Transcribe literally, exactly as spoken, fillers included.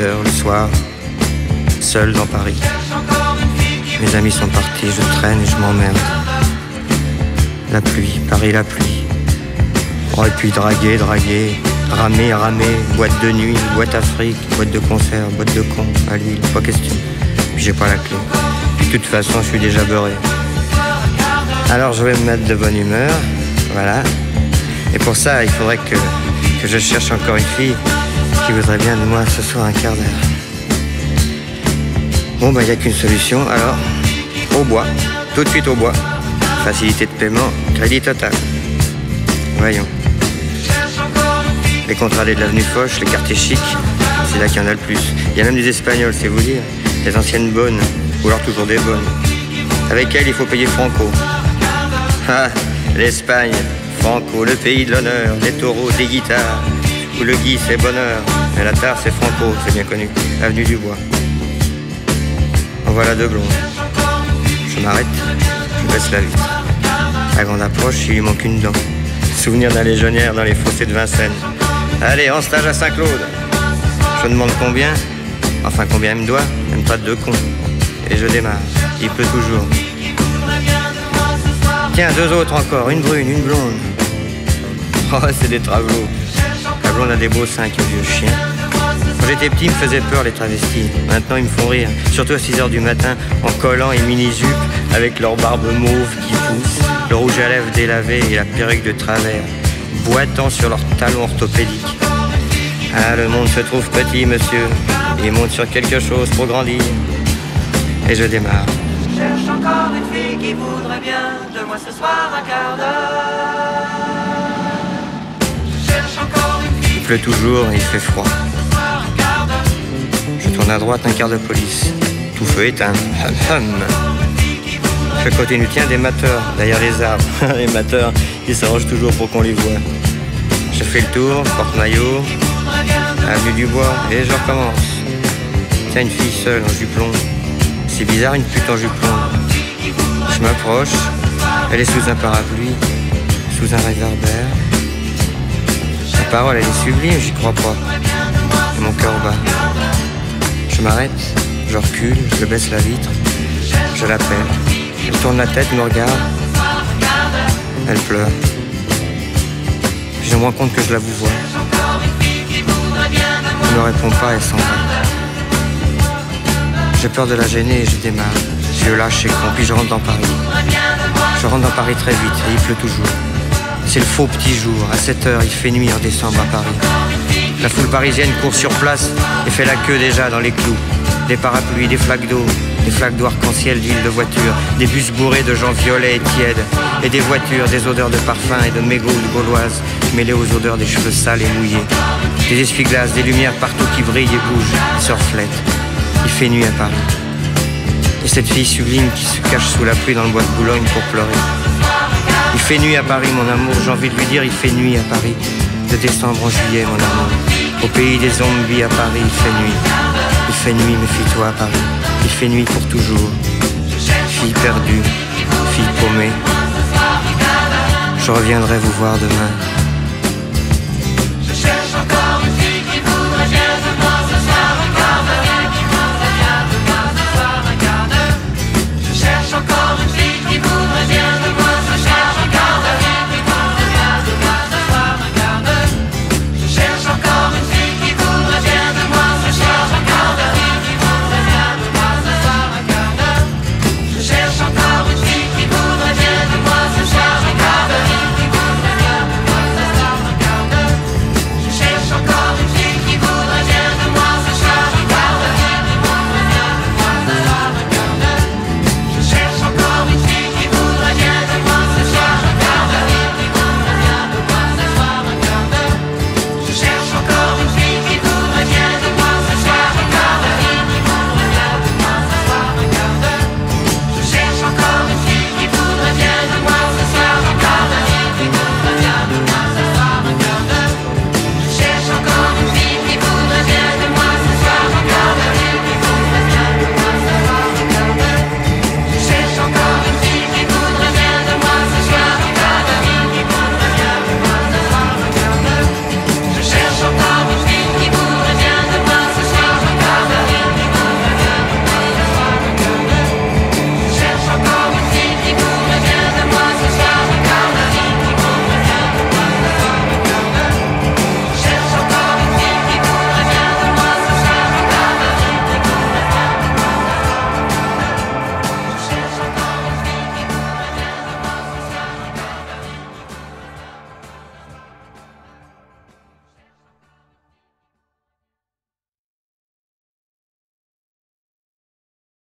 heures le soir, seul dans Paris. Mes amis sont partis, je traîne et je m'emmerde. La pluie, Paris la pluie. Oh, et puis draguer, draguer, ramer, ramer, boîte de nuit, boîte Afrique, boîte de concert, boîte de con, à Lille, pas question. Puis j'ai pas la clé. Puis de toute façon, je suis déjà beurré. Alors je vais me mettre de bonne humeur, voilà. Et pour ça, il faudrait que, que je cherche encore une fille qui voudrait bien de moi ce soir un quart d'heure. Bon, bah, il n'y a qu'une solution, alors, au bois, tout de suite au bois. Facilité de paiement, crédit total. Voyons. Les contrats de l'avenue Foch, les quartiers chics, c'est là qu'il y en a le plus. Il y a même des Espagnols, c'est vous dire. Des anciennes bonnes, ou alors toujours des bonnes. Avec elles, il faut payer Franco. Ah, l'Espagne, Franco, le pays de l'honneur, des taureaux, des guitares. Où le gui, c'est bonheur, et la tare, c'est Franco, c'est bien connu. Avenue du Bois. En voilà deux blondes. Je m'arrête, je baisse la vitre. À grande approche, il lui manque une dent. Souvenir d'un légionnaire dans les fossés de Vincennes. Allez, en stage à Saint-Claude. Je demande combien. Enfin, combien il me doit. Même pas de deux cons. Et je démarre. Il pleut toujours. Tiens, deux autres encore. Une brune, une blonde. Oh, c'est des travelots. La blonde a des beaux seins, qui vieux chien. Quand j'étais petit, il me faisait peur les travestis. Maintenant, ils me font rire. Surtout à six heures du matin, en collant et mini-jupe, avec leur barbe mauve qui pousse, le rouge à lèvres délavé et la perruque de travers, boitant sur leurs talons orthopédiques. Ah, le monde se trouve petit, monsieur. Il monte sur quelque chose pour grandir. Et je démarre. Je cherche encore une fille qui voudrait bien de moi ce soir un quart d'heure. Je cherche encore une fille. Il pleut toujours et il fait froid. Je tourne à droite, un quart de police. Tout feu éteint. Hum hum. Je continue, tiens, des mateurs derrière les arbres. Les mateurs, ils s'arrangent toujours pour qu'on les voit. Je fais le tour, porte-maillot, avenue du Bois, et je recommence. Tiens, une fille seule en juplon. C'est bizarre, une pute en juplon. Je m'approche, elle est sous un parapluie, sous un réverbère. Sa parole, elle est sublime, j'y crois pas. Et mon cœur bat. Je m'arrête, je recule, je baisse la vitre, je l'appelle. Elle tourne la tête, me regarde. Elle pleure. Puis je me rends compte que je la vous vois. Elle ne répond pas, elle s'en va. J'ai peur de la gêner et je démarre. Je lâche et con, puis je rentre dans Paris. Je rentre dans Paris très vite et il pleut toujours. C'est le faux petit jour. À sept heures, il fait nuit en décembre à Paris. La foule parisienne court sur place et fait la queue déjà dans les clous. Des parapluies, des flaques d'eau, des flaques d'arc-en-ciel d'huile de voiture, des bus bourrés de gens violets et tièdes, et des voitures, des odeurs de parfum et de mégots de gauloises, mêlées aux odeurs des cheveux sales et mouillés. Des essuie-glaces, des lumières partout qui brillent et bougent, se reflètent. Il fait nuit à Paris. Et cette fille sublime qui se cache sous la pluie dans le bois de Boulogne pour pleurer. Il fait nuit à Paris, mon amour, j'ai envie de lui dire, il fait nuit à Paris. De décembre en juillet, mon amour. Au pays des zombies à Paris, il fait nuit. Il fait nuit, méfie-toi à Paris. Il fait nuit pour toujours. Fille perdue, fille paumée. Je reviendrai vous voir demain.